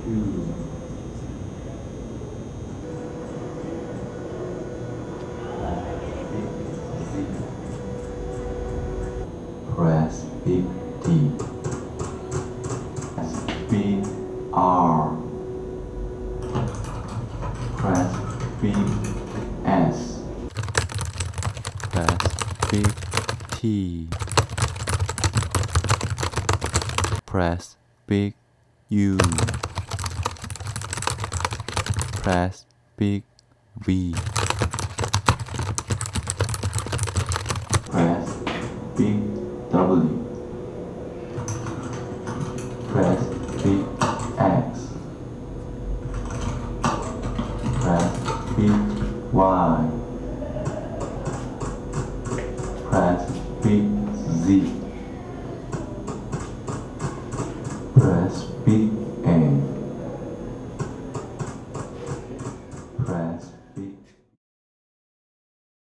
Press big T. Press big R. Press big S. Press big T. Press big U. Press big V. Press big W. Press big X. Press big Y. Press big Z. Press